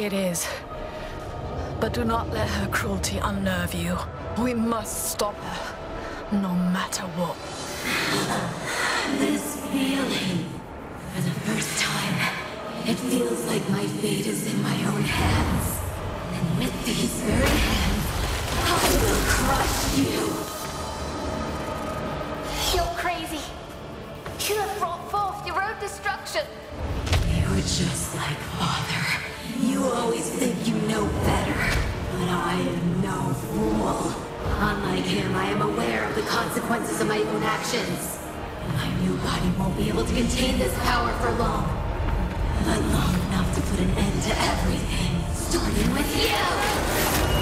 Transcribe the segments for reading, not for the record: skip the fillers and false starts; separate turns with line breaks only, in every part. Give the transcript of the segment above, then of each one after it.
It is. But do not let her cruelty unnerve you. We must stop her, no matter what.
This feeling. For the first time, it feels like my fate is in my own hands. And with these very hands, I will crush you.
You're crazy. You have brought forth your own destruction.
You're just like Father. You always think you know better. But I am no fool. Unlike him, I am aware of the consequences of my own actions. My new body won't be able to contain this power for long. But long enough to put an end to everything. Starting with you!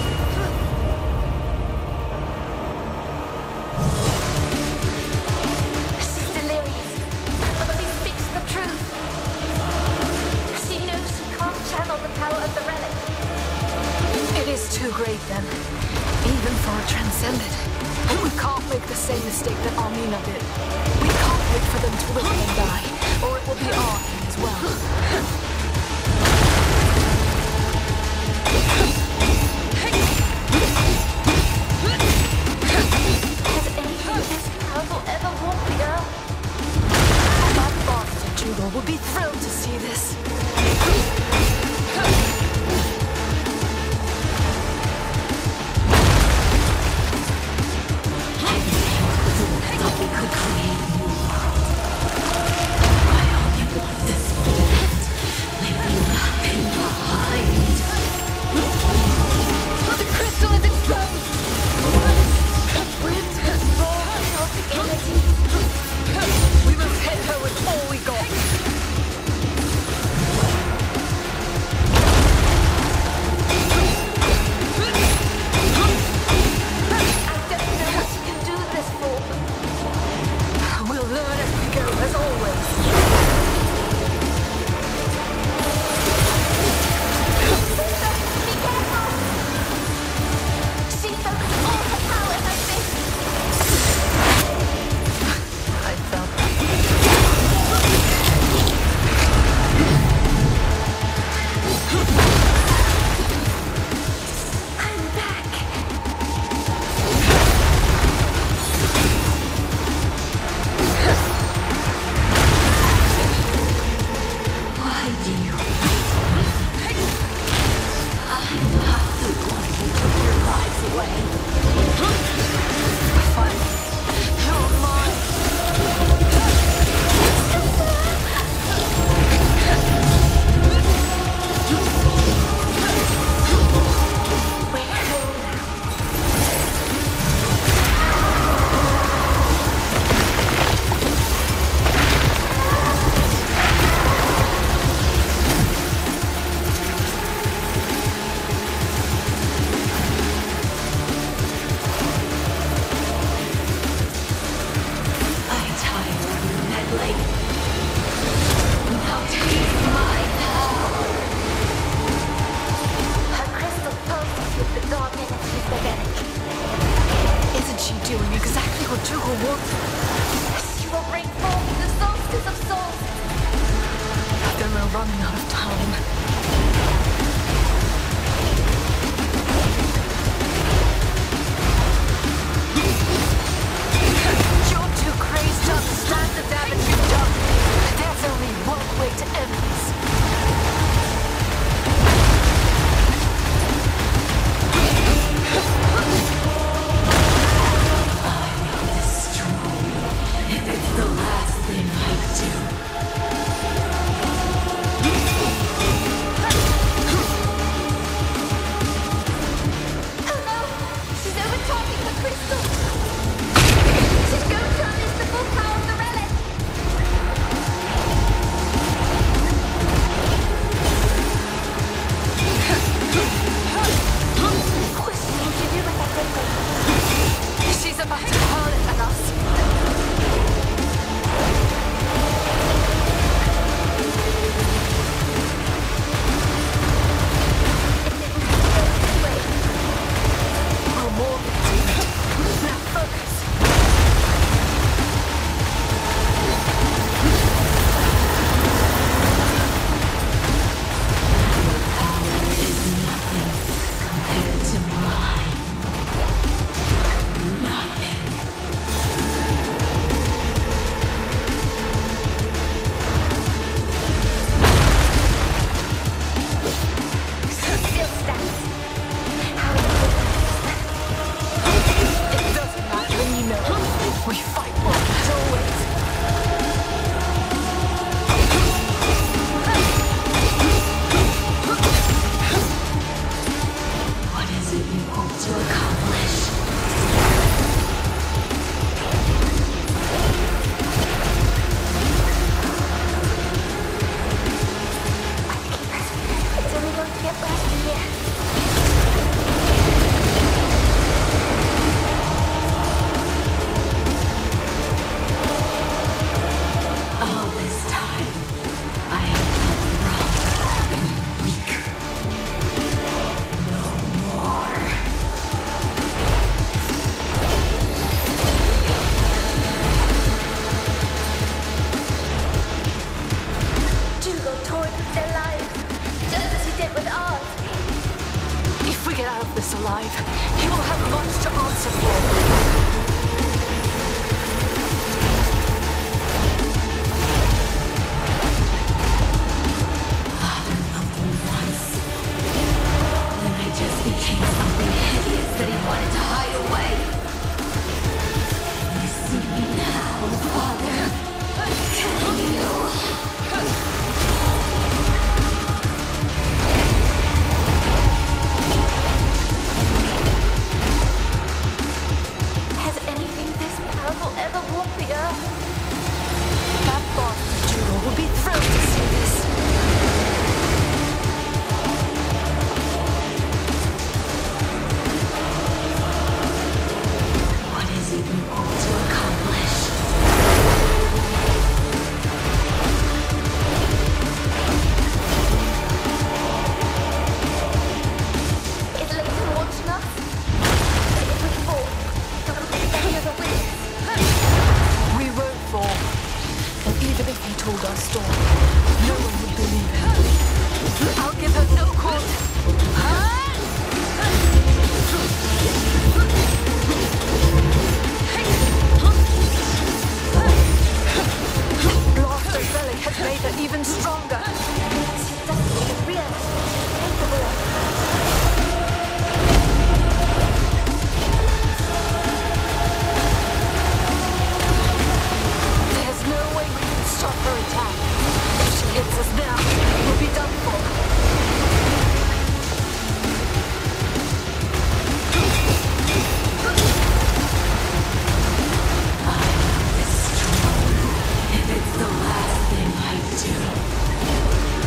She's delirious, but she speaks the truth. She knows she can't channel the power of the relic.
It is too great then, even for a transcendent. We can't make the same mistake that Amina did. We can't wait for them to wither and die, or it will be our end as well.
Has anything this powerful ever walked the earth?
That bastard Jugal will be thrilled to see this. We must hit her with all we got.
I don't know what you can do this for.
We'll learn as we go, as always.
Be careful! She focused all her power in her fist.
I felt that.
I'm back.
Why do you hate me? I'm not the one who took your lives away.
Finally, you're mine.
We're home now.
I'm tired of your meddling. Now take my power.
Her crystal pulses with the dark energy of Vivek.
Isn't she doing exactly what Jugal wanted?
She will bring forth the solstice of souls.
Then we're running out of time. You're too crazed to understand the damage you've done. There's only one way to end this.
Destroy you if it's the last thing I do. to accomplish.
It's only going to get worse from here.
All this time, I have felt wrong and weak. No more.
Jugo toyed with their lives, just as he did with ours.
If we get out of this alive, he will have much to answer for.
Father loved me once. Then I just became something hideous that he wanted to hide away. You see me now, Father. Can you?
Has anything this powerful ever walked the earth?
That bastard Jugo will be thrilled to see this.
What is even more to accomplish?
Is Leighton watching us? If we fall, there will be any other witness.
We won't fall. And even if he told our story, no one would believe him. I'll give her no cause. Blaster's relic has made her even stronger.
She doesn't even realize what she's capable of.
There's no way we can stop her attack. If she hits us now, we'll be done for.
If it's the last thing I do.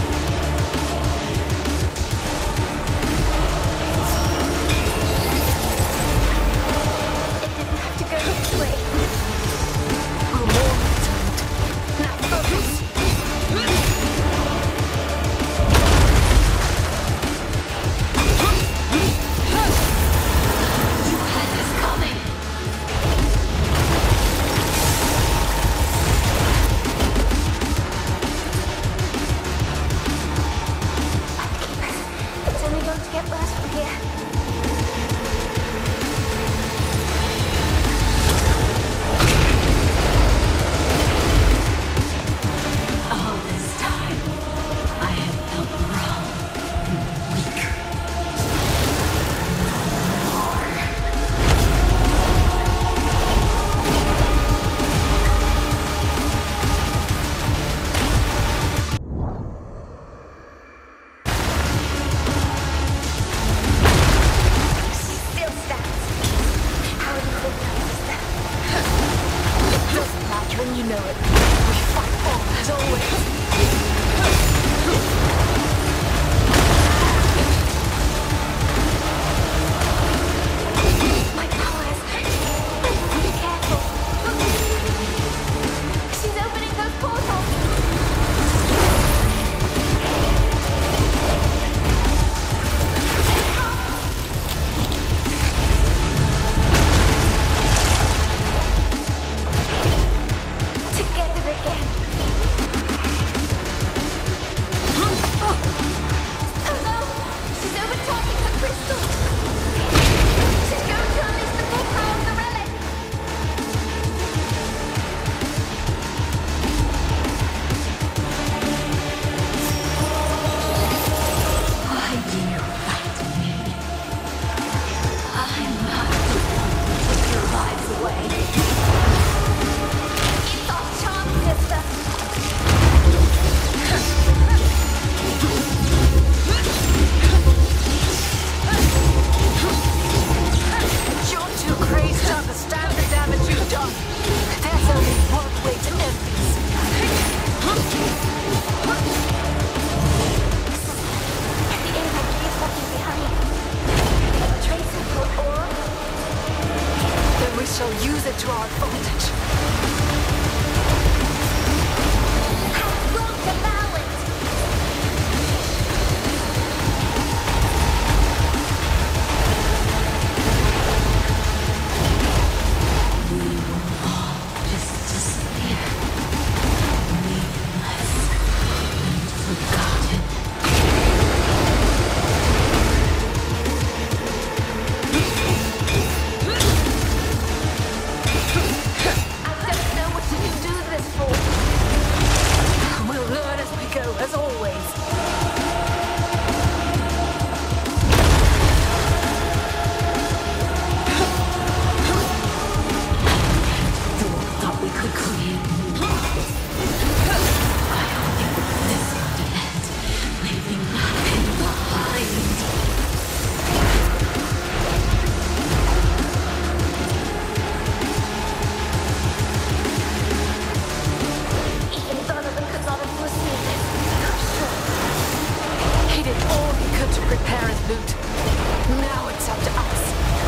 It didn't have to go this way.
We're more determined. Now focus.
You had this coming.
It's only going to get worse from here.
All this time, I have felt wrong and weak. No more.
She still stands. How do you think that, sister?
It doesn't matter and you know it. We fight on as always.
My powers. Be careful. She's opening those portals. Together again. Oh no! She's overcharging her crystal. She's going to unleash the full power of the relic.
Why do you fight me? I'm not the one who took your lives away.
It's our chance, sister.
shall use it to our advantage.
I won't allow it!
Just disappear. Meaningless and forgotten.
I don't know what you can do this for.
We'll learn as we go, as always.
Thor thought we could create new worlds. I only want this one to end, leaving nothing behind.
Even Donovan could not have foreseen this. I'm sure.
He did all he could to prepare his loot. Now it's up to us.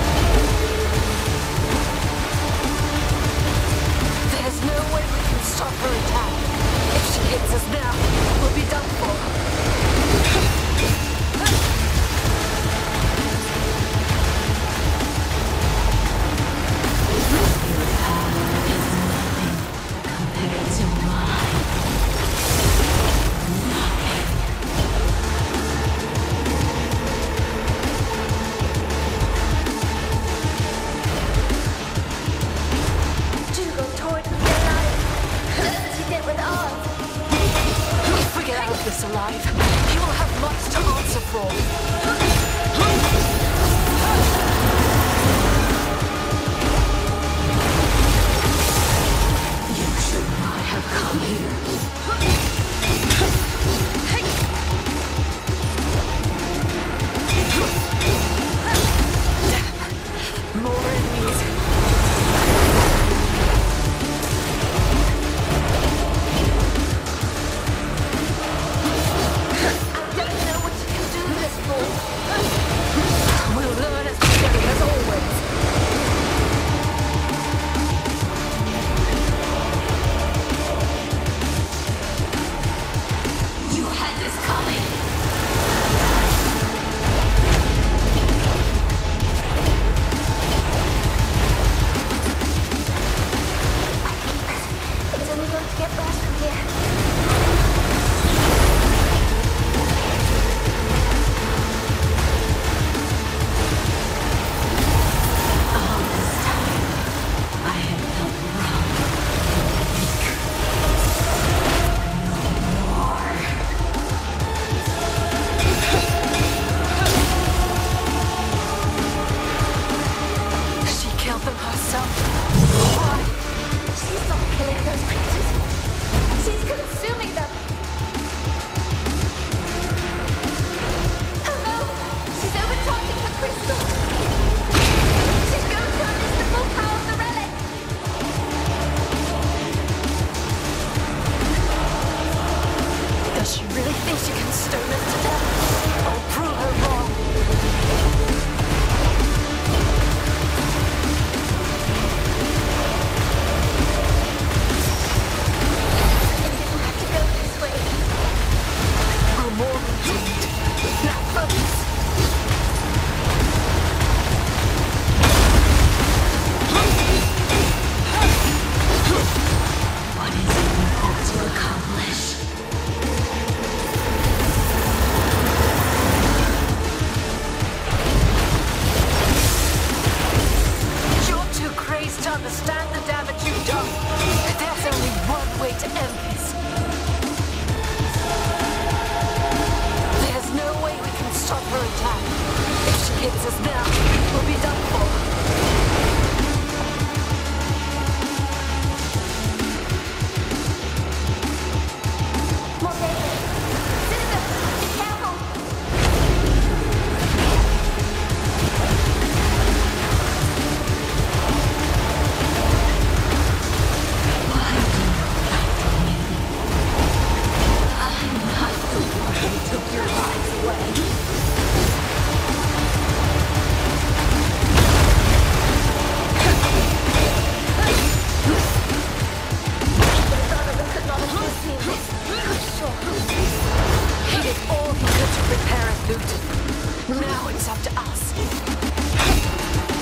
There's no way we can stop her attack. If she hits us now, we'll be done for.
Compared to mine.
Dougal toyed with their life, just as he did with ours.
If we get out of this alive, he will have much to answer for.
You should not have come here.
More enemies.
I don't know what you can do this for.
We'll learn as we go, as always.
You had this coming.
It's only going to get worse from here.
All this time, I have felt wrong and weak. No more.
She killed them herself. Why?
She's not killing those creatures. She's consuming them. Oh no! She's overcharging her crystal. She's going to unleash the full power of the relic.
Does she really think she can stone us to death? I'll prove her wrong.
It didn't have to go this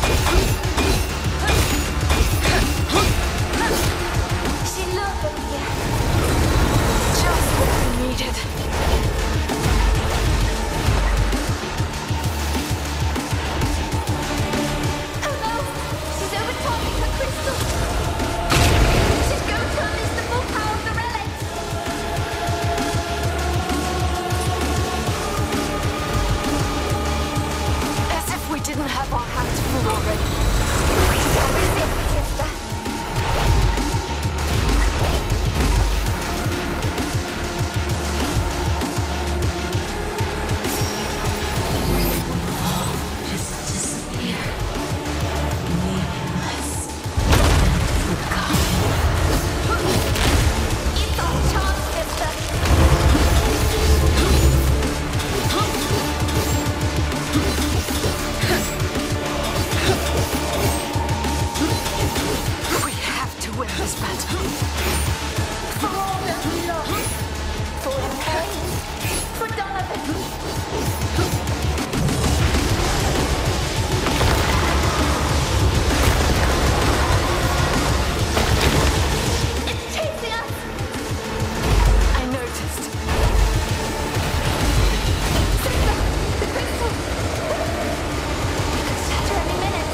She loved them here.
Just what we needed.
Oh no! She's overtopping the crystal! She's going to unleash the full power of the relics!
As if we didn't have our hands full already.
Don't resist, sister.
Just disappear. Meaningless. Forgotten.
It's our chance, sister.
We have to win this battle.
For all that we lost. For pain. For Donovan. It's chasing us!
I noticed.
Sister, the crystal! It could shatter any minute.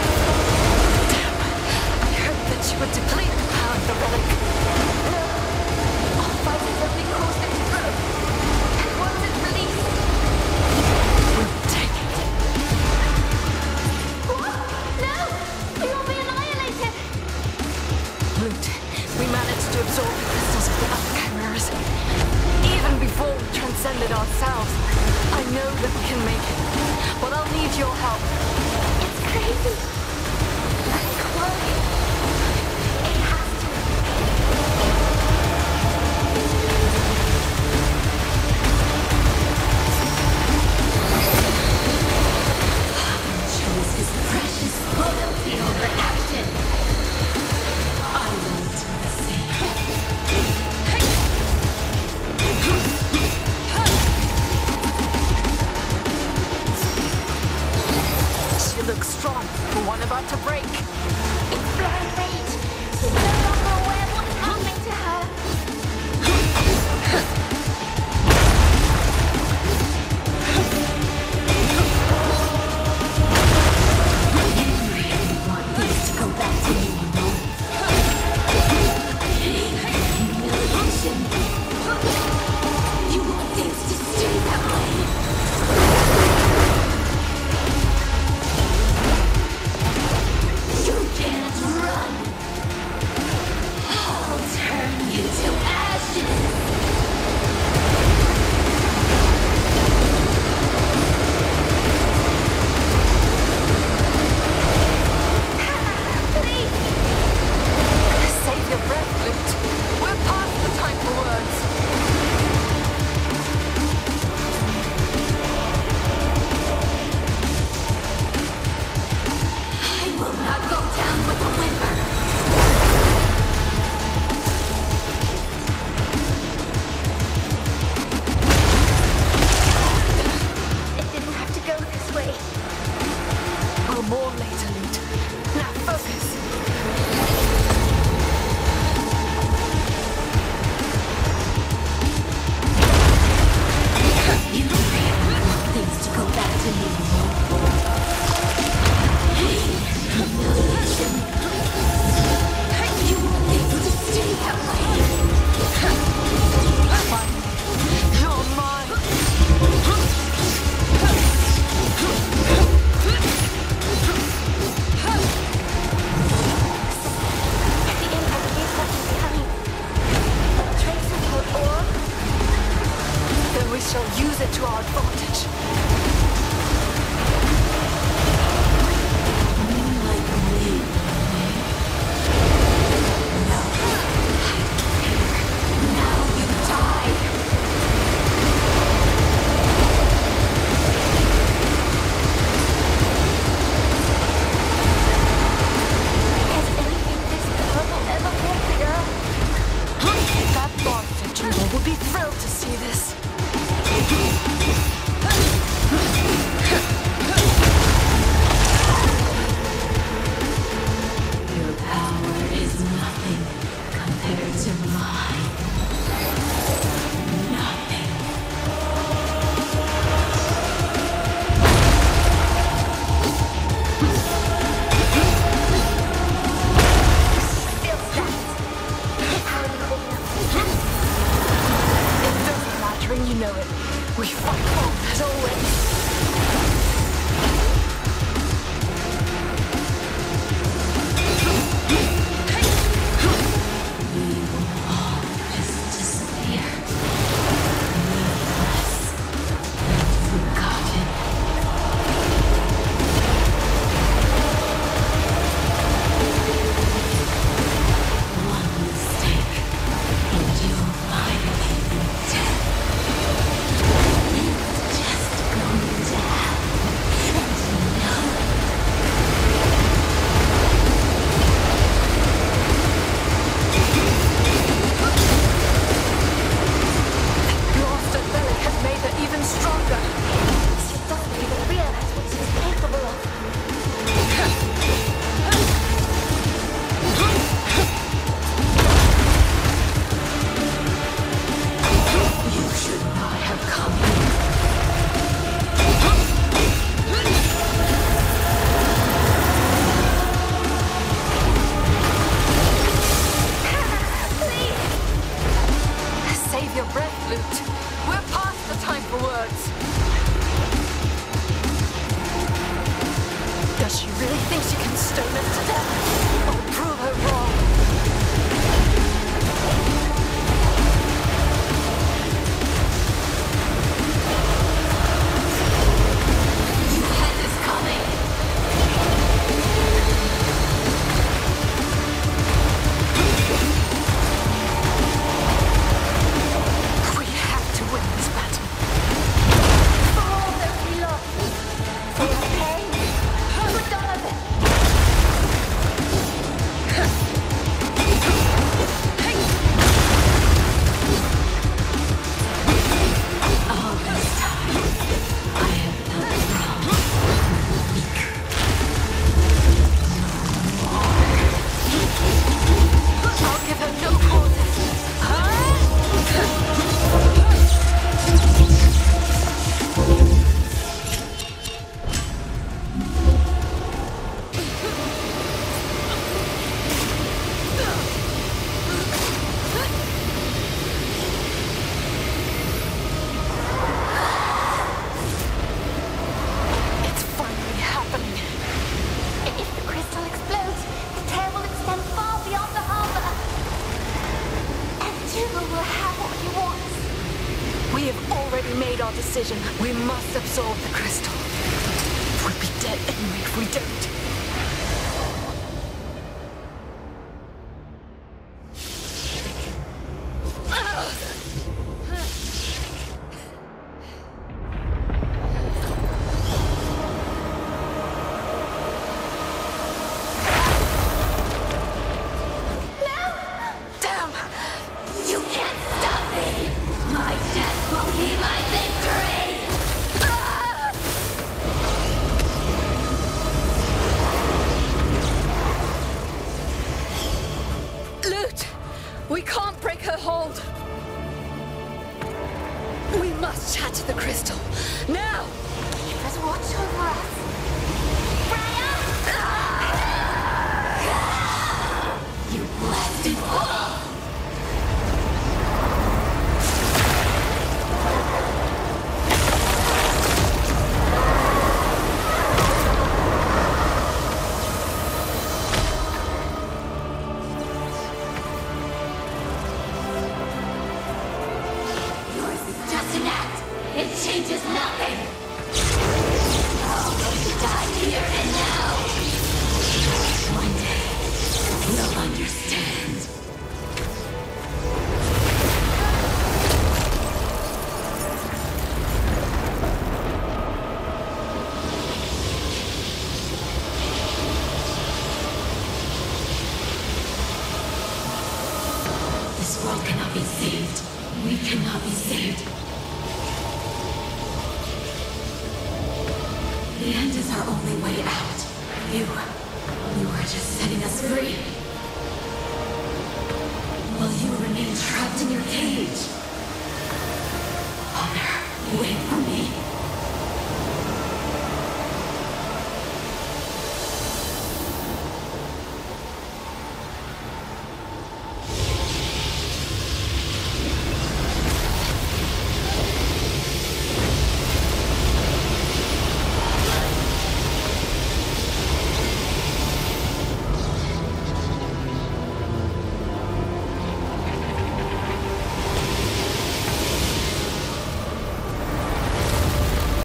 I hoped that you would deplete the power of the relic.
No. Our fight has only caused it to grow. And once it's released...
We'll take it.
What? No! We will be annihilated!
Root, we managed to absorb the crystals of the other chimeras. Even before we transcended ourselves, I know that we can make it. But I'll need your help.
It's crazy. But it's working. It has to.
Chose his precious loyalty over action. I will do the same.
She looks strong for one about to break.
It's blind rage. She's no longer aware of what's happening to her.
Want things to go back to normal. Humiliation. You want things to stay that way. You can't.
Does she really think she can stone us to death? I'll prove her wrong.
You had this coming.
We have to win this battle.
For all that we lost. For the pain. For Donovan.
All this time, I have felt wrong. Weak.
I'll give her no causes. It's finally happening.
If the crystal explodes, the tear will extend far beyond the harbor. And Dougal will have what he wants.
We have already made our decision. We must absorb the crystal. We'll be dead anyway if we don't. Damn!
You can't stop me! My death will be my victory!
Lute! We can't break her hold! We must shatter the crystal. Now!
Keep us watch over us. Freya!
You blasted fool! Yours is just an act. It changes nothing. All going to die here and now. One day, you'll understand. This world cannot be saved. We cannot be saved. The end is our only way out. You are just setting us free. While you remain trapped in your cage. Honor, wait